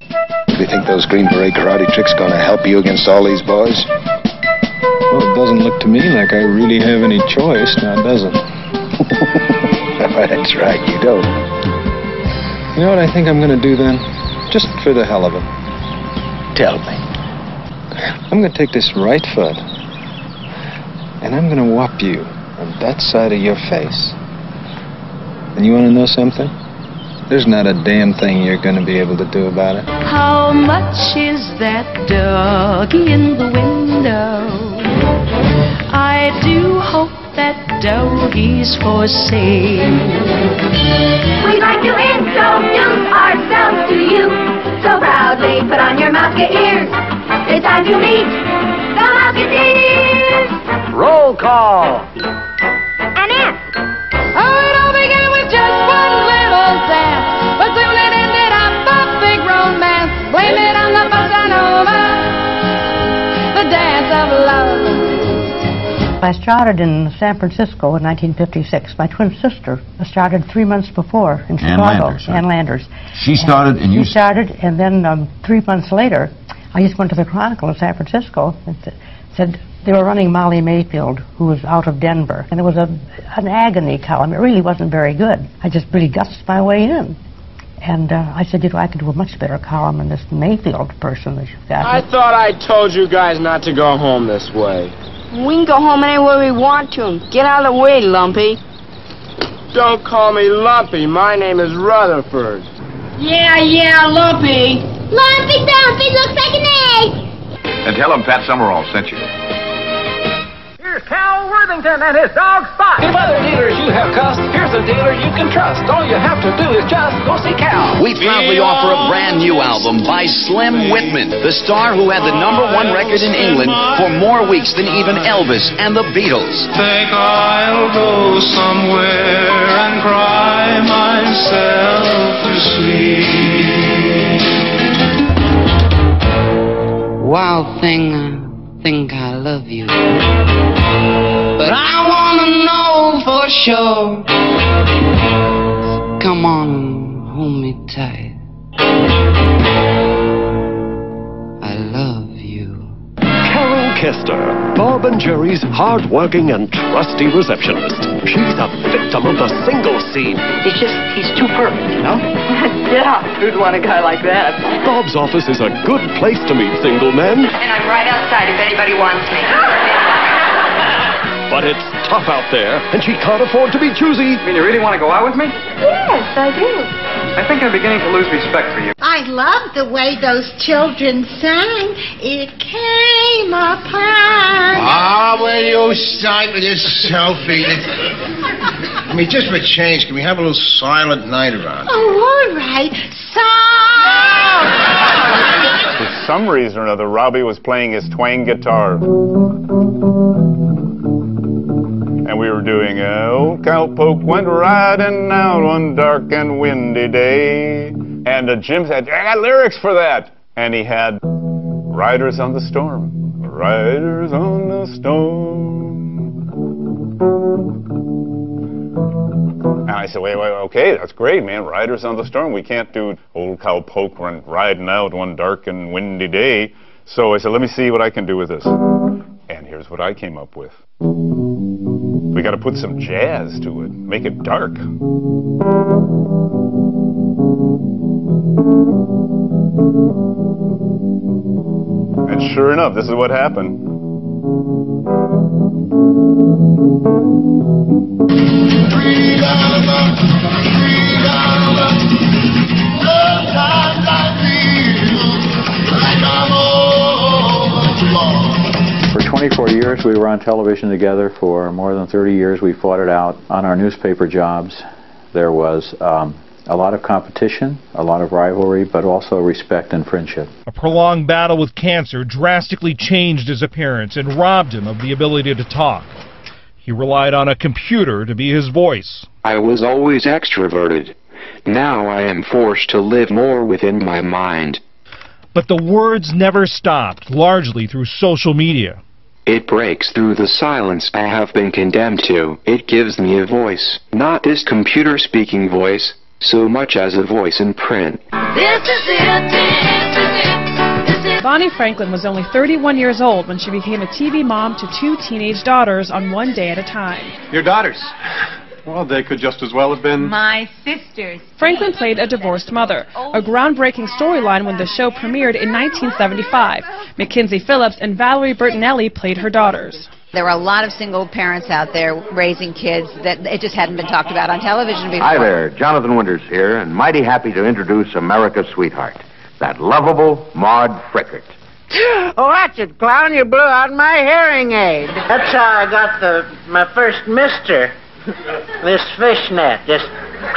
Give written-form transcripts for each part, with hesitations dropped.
Do you think those Green Beret karate tricks gonna help you against all these boys? Well, it doesn't look to me like I really have any choice, now does it? That's right, you don't. You know what I think I'm gonna do then? Just for the hell of it. Tell me. I'm gonna take this right foot, and I'm gonna whop you on that side of your face. And you wanna know something? There's not a damn thing you're gonna be able to do about it. How much is that doggy in the window? I do hope that doggy's for sale. We'd like to introduce ourselves to you. So proudly put on your Musket ears. It's time to meet the Musketeers. Roll call. Annette. Oh, it all began with just one little dance, but soon it ended up a big romance. Blame it on the bossa nova, the dance of love. I started in San Francisco in 1956. My twin sister started 3 months before in Chicago. Ann Landers. She started and you... She started, and then 3 months later, I just went to the Chronicle in San Francisco and said they were running Molly Mayfield, who was out of Denver. And it was an agony column. It really wasn't very good. I just really gussed my way in. And I said, you know, I could do a much better column than this Mayfield person that you've got. I thought I told you guys not to go home this way. We can go home anywhere we want to. Get out of the way, Lumpy. Don't call me Lumpy. My name is Rutherford. Yeah, Lumpy. Lumpy Dumpy looks like an egg. And tell him Pat Summerall sent you. Here's Cal Worthington and his dog Spot. If other dealers you have cussed, here's a dealer you can trust. All you have to do is just go see Cal. We proudly offer a brand new album by Slim Whitman, the star who had the #1 record in England for more weeks than even Elvis and the Beatles. Think I'll go somewhere and cry myself to sleep. Wild thing, I think I love you. But I wanna know for sure. Come on and hold me tight. I love you. Carol Kester, Bob and Jerry's hard-working and trusty receptionist. She's a victim of the single scene. He's too perfect, you know? Yeah, who'd want a guy like that? Bob's office is a good place to meet single men. And I'm right outside if anybody wants me. But it's tough out there, and she can't afford to be choosy. I mean, you really want to go out with me? Yes, I do. I think I'm beginning to lose respect for you. I love the way those children sang. It came upon. Ah, will you start with this selfie? I mean, just for change, can we have a little silent night around? Oh, all right. For some reason or another, Robbie was playing his twang guitar. And we were doing, old cowpoke went riding out one dark and windy day. And Jim said, I got lyrics for that. And he had Riders on the Storm. Riders on the Storm. And I said, wait, okay, that's great, man. Riders on the Storm. We can't do old cowpoke went riding out one dark and windy day. So I said, let me see what I can do with this. And here's what I came up with. We got to put some jazz to it, make it dark. And sure enough, this is what happened. For 24 years, we were on television together. For more than 30 years, we fought it out on our newspaper jobs. There was a lot of competition, a lot of rivalry, but also respect and friendship. A prolonged battle with cancer drastically changed his appearance and robbed him of the ability to talk. He relied on a computer to be his voice. I was always extroverted. Now I am forced to live more within my mind. But the words never stopped, largely through social media. It breaks through the silence I have been condemned to. It gives me a voice, not this computer-speaking voice, so much as a voice in print. This is it. Bonnie Franklin was only 31 years old when she became a TV mom to 2 teenage daughters on one day at a time. Your daughters? Well, they could just as well have been My sisters. Franklin played a divorced mother, a groundbreaking storyline when the show premiered in 1975. Mackenzie Phillips and Valerie Bertinelli played her daughters. There were a lot of single parents out there raising kids that it just hadn't been talked about on television before. Hi there, Jonathan Winters here, and mighty happy to introduce America's sweetheart, that lovable Maude Frickert. Oh, that's it, clown. You blew out my hearing aid. That's how I got my first mister. This fishnet. Just...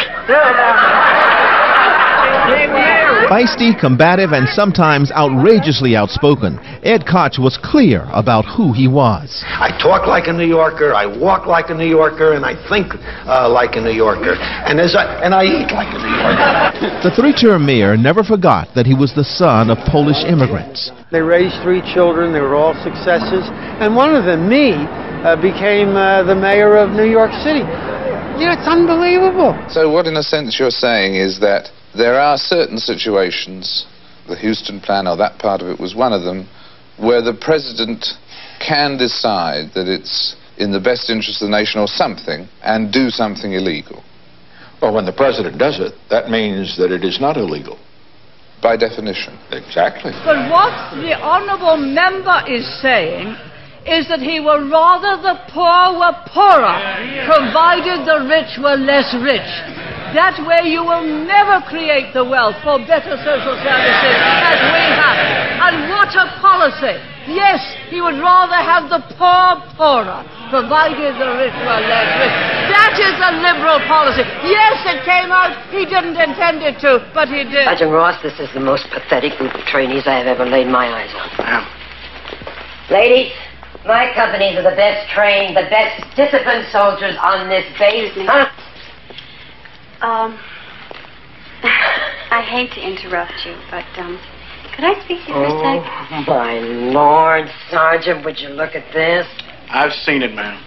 Feisty, combative, and sometimes outrageously outspoken, Ed Koch was clear about who he was. I talk like a New Yorker, I walk like a New Yorker, and I think like a New Yorker, and I eat like a New Yorker. The 3-term mayor never forgot that he was the son of Polish immigrants. They raised 3 children, they were all successes, and one of them, me, became the mayor of New York City. You know, it's unbelievable. So what, in a sense, you're saying is that there are certain situations, the Houston plan, or that part of it was one of them, where the president can decide that it's in the best interest of the nation or something, and do something illegal. Well, when the president does it, that means that it is not illegal. By definition. Exactly. But what the honourable member is saying is that he would rather the poor were poorer, provided the rich were less rich. That way you will never create the wealth for better social services as we have. And what a policy! Yes, he would rather have the poor poorer, provided the rich were less rich. That is a liberal policy. Yes, it came out. He didn't intend it to, but he did. Sergeant Ross, this is the most pathetic group of trainees I have ever laid my eyes on. Wow. Ladies, my companies are the best trained, the best disciplined soldiers on this base. Huh? I hate to interrupt you, but, could I speak to you for a sec? Oh, my Lord, Sergeant, would you look at this? I've seen it, ma'am.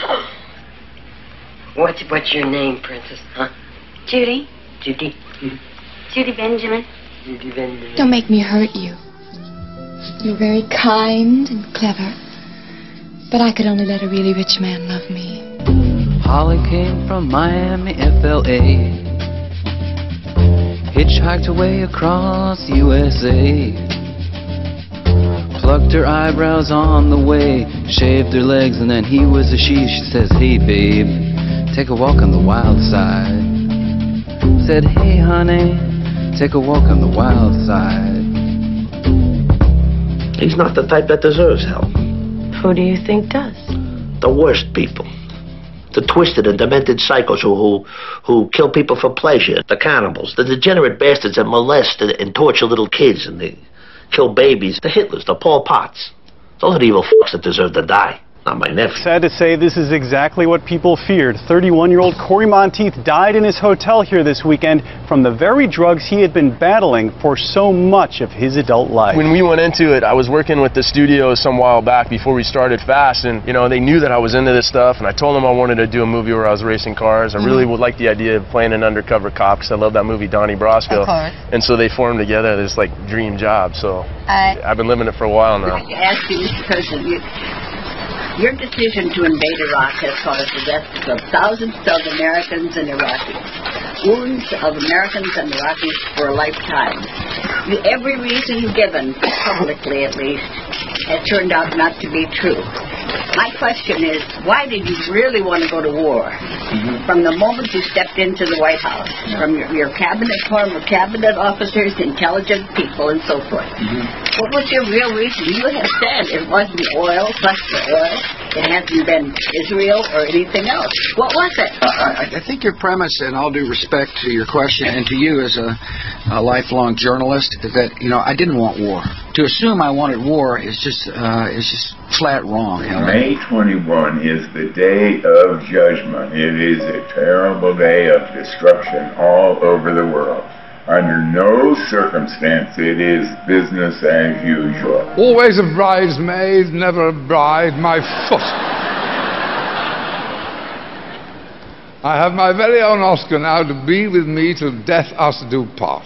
What's your name, Princess, huh? Judy. Judy? Judy Benjamin. Judy Benjamin. Don't make me hurt you. You're very kind and clever, but I could only let a really rich man love me. Holly came from Miami, FLA, hitchhiked away across USA, plucked her eyebrows on the way, shaved her legs, and then he was a she. She says, hey babe, take a walk on the wild side. Said, hey honey, take a walk on the wild side. He's not the type that deserves help. Who do you think does? The worst people. The twisted and demented psychos who kill people for pleasure. The cannibals. The degenerate bastards that molest and torture little kids and they kill babies. The Hitlers, the Pol Pots. Those are the evil fucks that deserve to die. Not my nephew. Sad to say, this is exactly what people feared. 31-year-old Corey Monteith died in his hotel here this weekend from the very drugs he had been battling for so much of his adult life. When we went into it, I was working with the studio some while back before we started Fast, and you know, they knew that I was into this stuff, and I told them I wanted to do a movie where I was racing cars. I really would like the idea of playing an undercover cop, because I love that movie Donnie Brasco. Of course. And so they formed together this like dream job. So I've been living it for a while now. I'd like to ask you, Mr. President, your decision to invade Iraq has caused the deaths of thousands of Americans and Iraqis, wounds of Americans and Iraqis for a lifetime. Every reason given, publicly at least, has turned out not to be true. My question is, why did you really want to go to war? From the moment you stepped into the White House, from your cabinet, former cabinet officers, intelligent people, and so forth. What was your real reason? You have said it wasn't oil, plus the oil. It hasn't been Israel or anything else. What was it? I think your premise, and all due respect to your question and to you as a lifelong journalist, is that, you know, I didn't want war. To assume I wanted war is just flat wrong. You know? May 21 is the day of judgment. It is a terrible day of destruction all over the world. Under no circumstance it is business as usual. Always a bridesmaid, never a bride, my foot. I have my very own Oscar now to be with me till death us do part.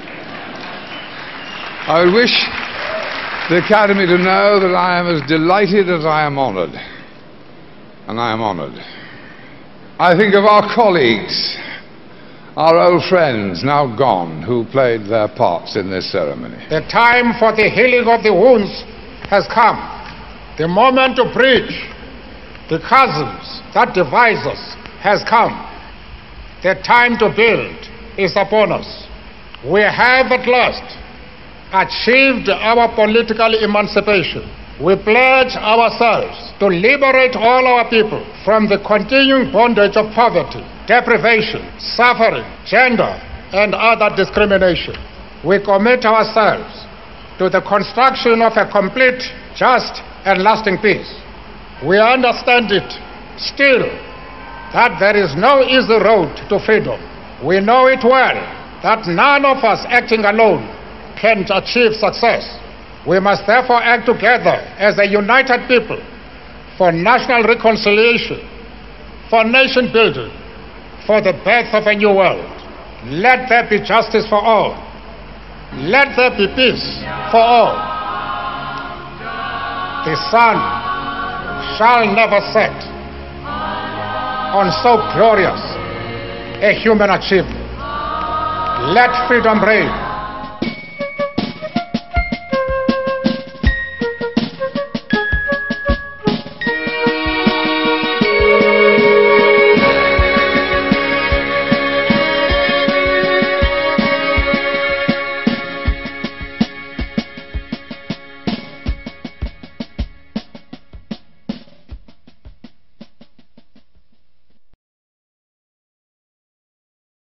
I would wish the Academy to know that I am as delighted as I am honoured. And I am honoured. I think of our colleagues, our old friends now gone, who played their parts in this ceremony. The time for the healing of the wounds has come. The moment to bridge the chasms that divide us has come. The time to build is upon us. We have at last achieved our political emancipation. We pledge ourselves to liberate all our people from the continuing bondage of poverty, deprivation, suffering, gender, and other discrimination. We commit ourselves to the construction of a complete, just, and lasting peace. We understand it still that there is no easy road to freedom. We know it well that none of us acting alone can achieve success. We must therefore act together as a united people for national reconciliation, for nation building, for the birth of a new world. Let there be justice for all. Let there be peace for all. The sun shall never set on so glorious a human achievement. Let freedom reign.